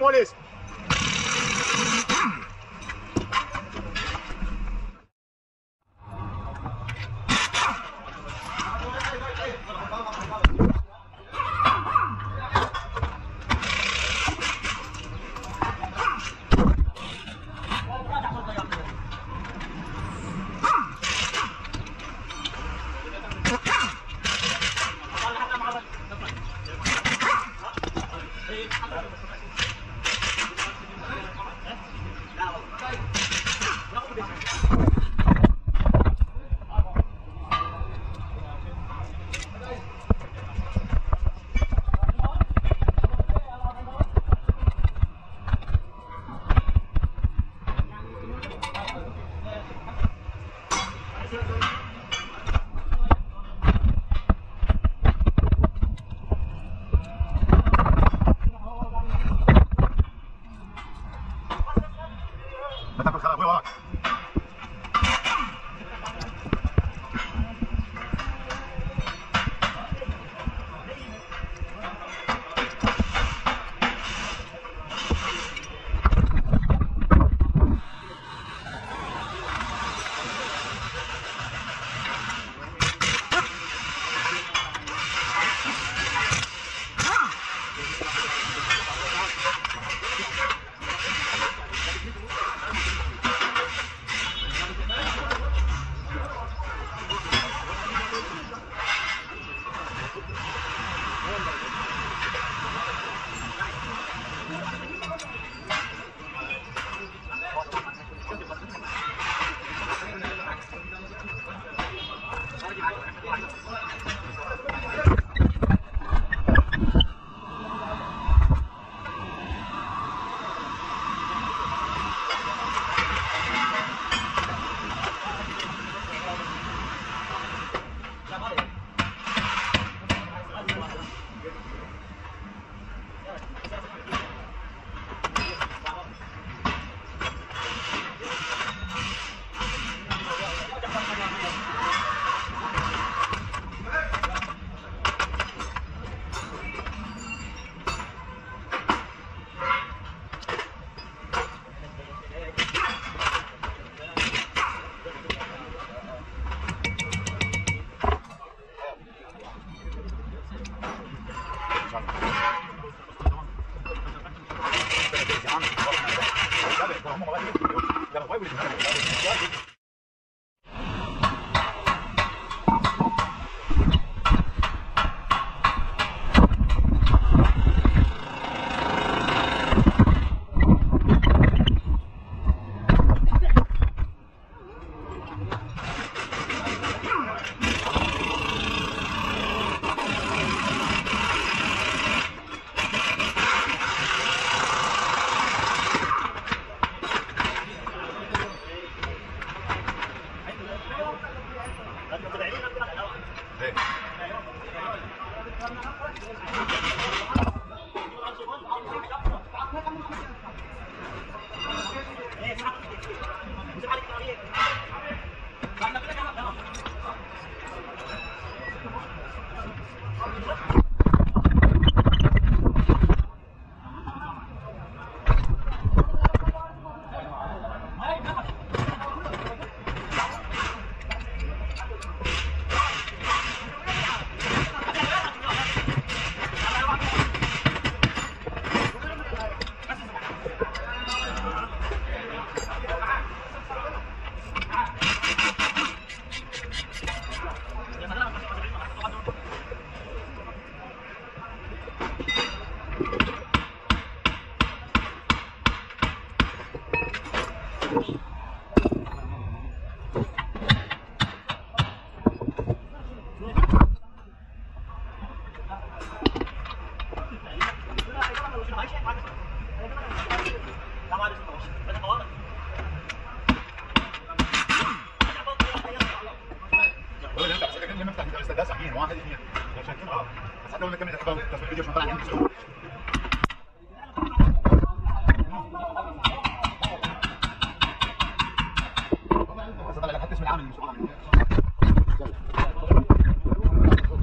molest. بتاكل خلق ابويا وراك.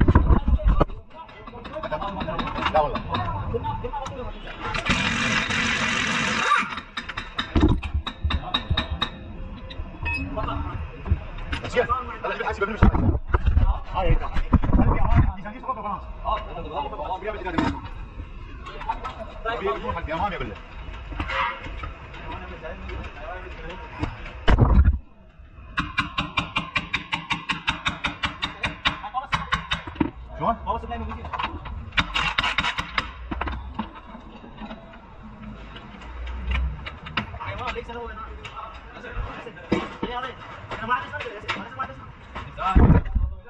لا والله 几个人上来。哎，你想去说个吧？好，不要被这个人。别我还电话没个人。شلون؟ والله صدقني موجودين. ايوه ليش انا هو انا. انا ما عندي اسمع ما عندي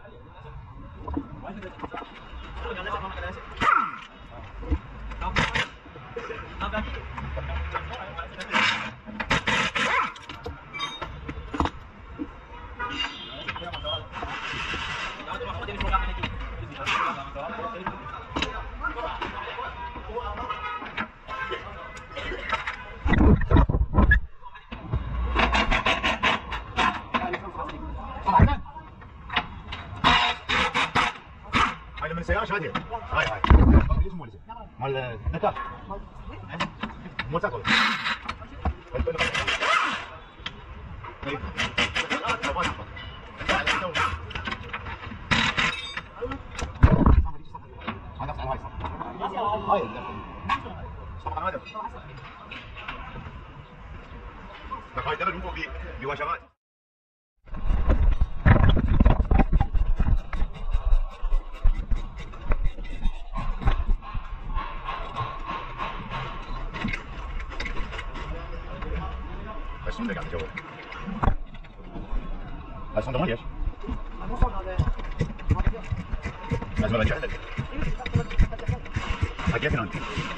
هاي من السيارة شادية هاي ايش مال مال نكار موتوسيكل هاي درج مو بوجبات بس من قاعد تجول بس انت ما ليش؟ لازم ارجع لك حكيت انت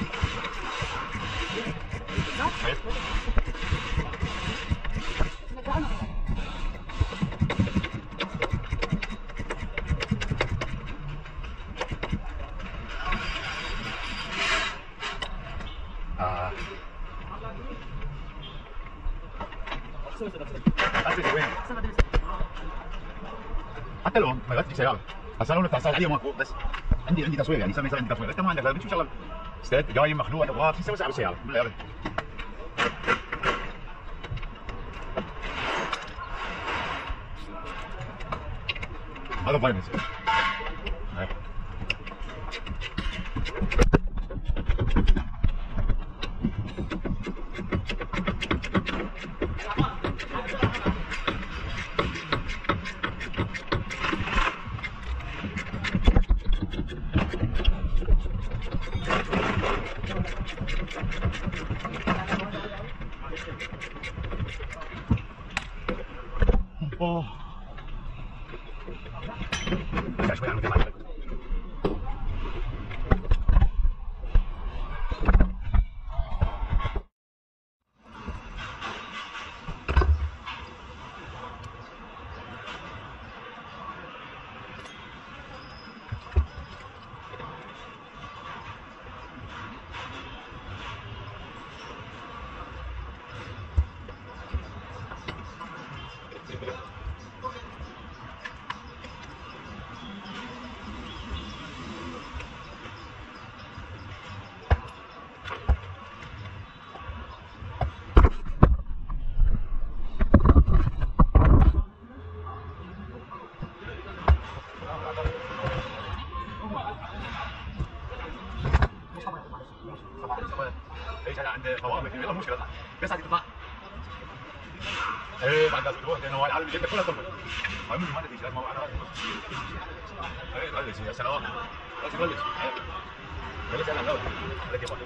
حتى لو ما جاتش سياره بس انا لو بتاع عاديه ماكو بس عندي تصوير يعني يسمي عندي تصوير انت ما عندك لا بتشوف شغله استاذ قايم مخلوع تبغى تسوي ساعه بالسياره بالله يا هذا فاينل شوي عن كمان ايش انا عند فوامك يلا مشكله بس هتطلع تطلع ايه بعد تروح لانه هو العالم جدا كلها ضربت المهم ما ادري ايش ما بعرف ايه بلش يا سلام بلش انا الاول على كيفك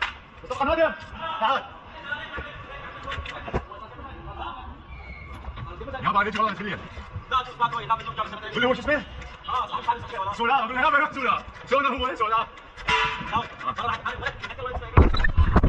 تعال 要把这酒给你。 那就是把各位他们都叫什么？ 不是我是谁？ 啊，咱们看是谁了？ 说了，不是他们说了，说了我说了。 好，好了，还给我这个。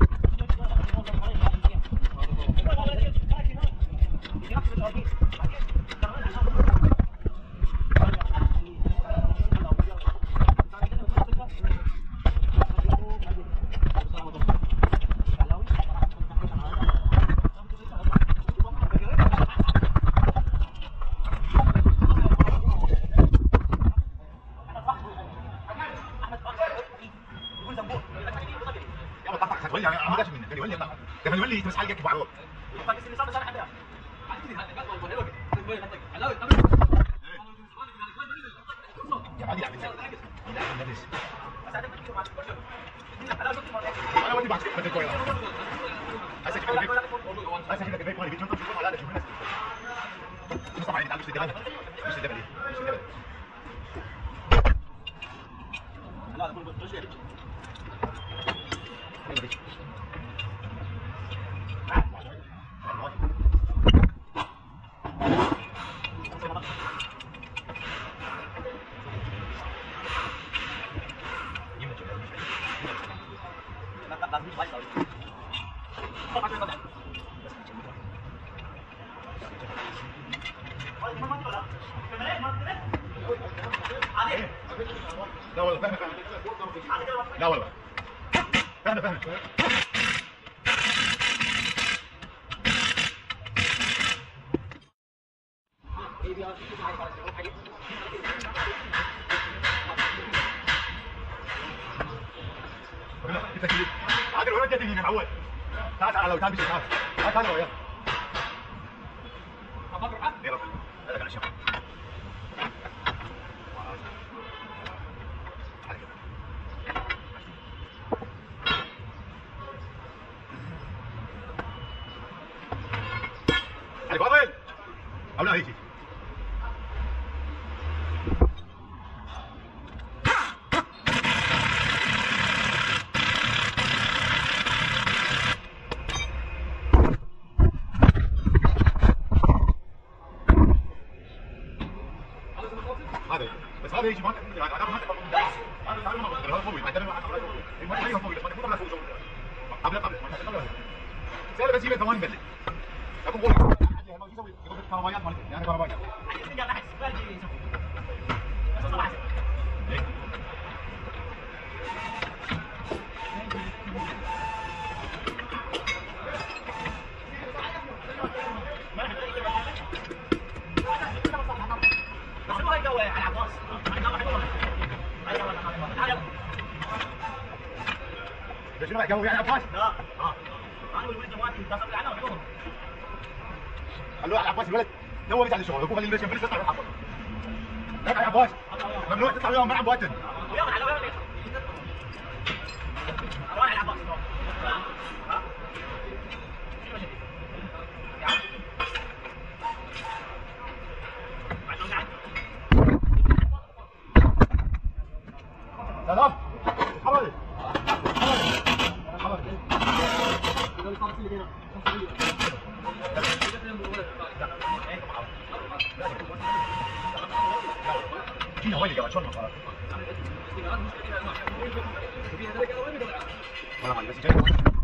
اللي تمسح حلقك بعض يا عادي عادي انا ودي بعد كده كويس هسه كده كده كويس بيجي تشوف على ده شوف الناس طبعا انت عارف مش ده مش ده لا ده مش ده لا والله فاهم لا والله فاهم عادل ولا جدي من اول تعال لو تعال تعال تعال وياه يلا هذا قاعد شغال علي فاضل او لا هيجي هذا بس هذا يجي ما هذا قوي قبل سهل بس يبقى ثواني بس اكون قوي يسوي كهربائيات مالك يعني كهربائيات شنو جو يعني عباس؟ لا انا والولد جواتي اتصل على وحدهم قال له على عباس الولد تو بيجي على الشغل يقول خلي الولد يشوف يطلع يحضر لك يا عباس ممنوع تطلع وياهم مع بواتن وياهم على وين روح على عباس ها سلام حبيبي جينا وين قاعد شلون صار؟ والله ما بس جاي.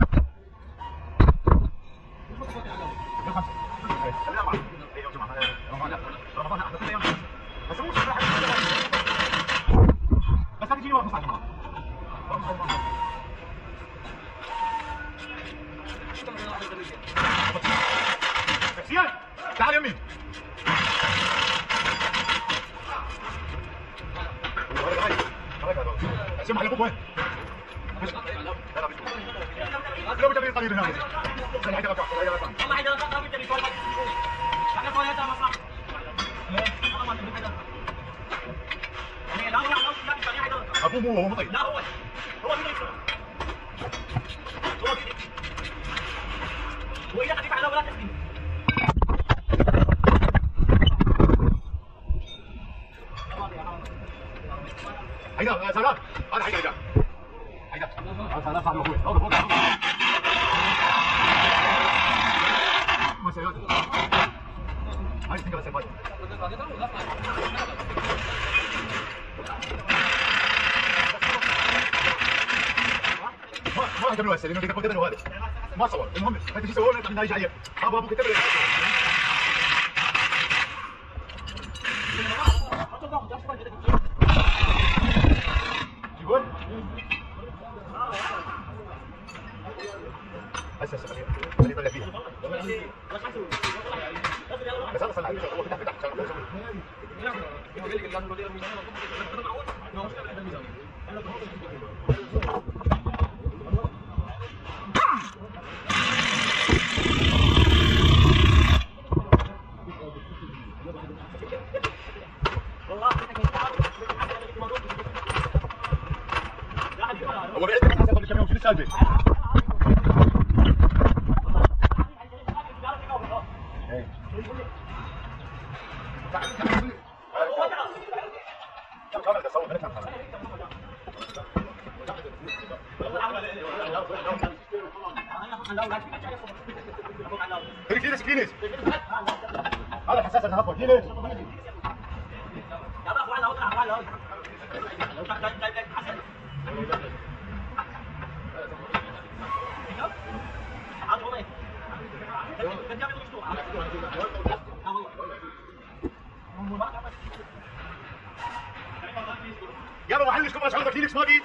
بس هتجيني وقت صح. سيان تعال يمين اسمع لابوك وين؟ لو بتبي قليل هنا والله حيدر ما بتبي تقول احنا صويا ترى صح لا ما تبي حيدر يعني لا ابوه مو هو مطيب لا هو اللي يسوي هو اذا خفيف على ولا تسليم حيدر سلام هذا حيدر حيدر سلام صاحب اخوي فوق ما سيوت تعملوها هسه لانه بدك تقدر هذا ما صور. المهم انت شو سووا لنا نايج عليه ابو ابو كتب يقول هسه خليني طلع فيها بس انا صلى هو فتح هو بيعرف حسب الكاميرا شو السالفه؟ كيلس كيلس هذا حساس الهواء كيلس يلا ما حلش كم اشغل كيلس ما بي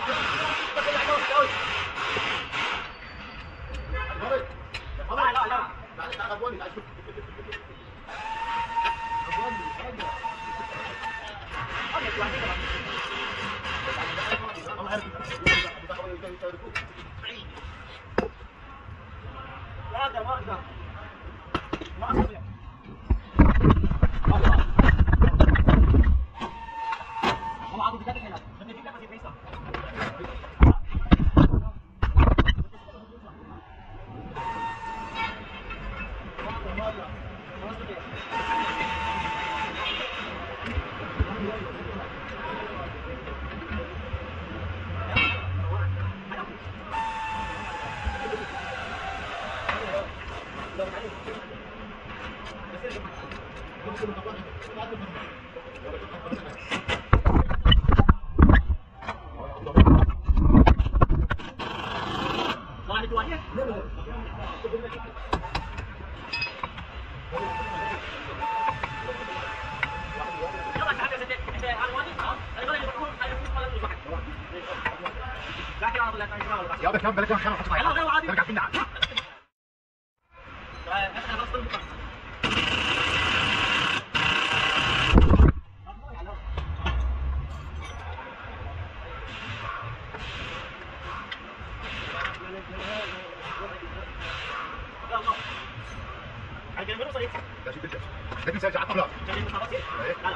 يا بكم بلكم خلنا نحط معي نرجع فينا لكن سيرجع الطبلة لا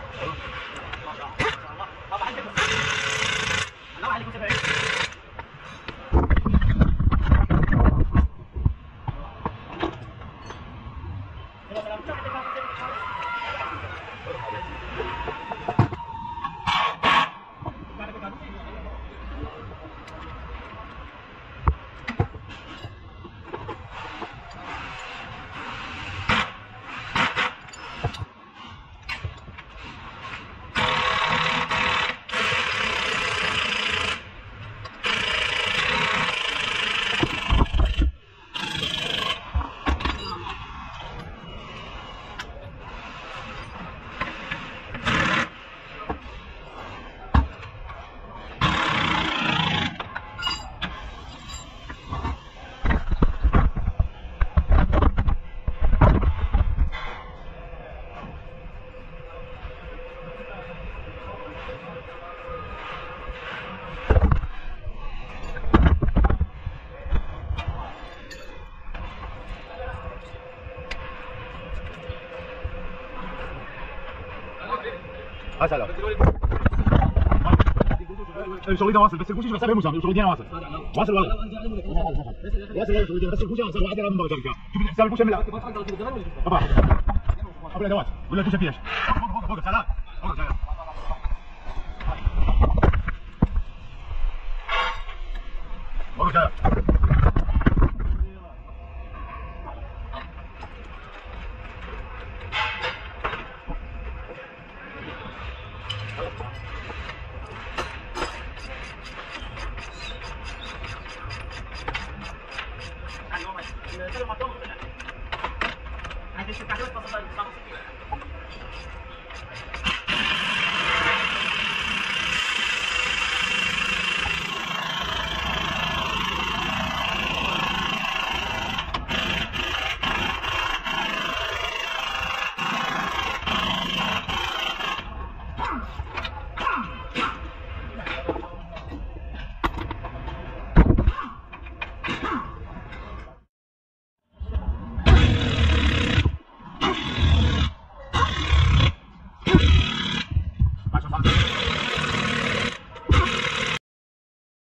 هسه شغلي ده واصل بس الكوشي بس مش شغلي دي واصل واصل والله واصل شغلي بس الكوشي واصل واحد من بقى شوف حساب الكوشي ملا بابا قبل ادوات ولا كوشي فيش فوق سلام فوق سلام فوق سلام السلة المطلوبة كلها. هذه الشركة بس تصل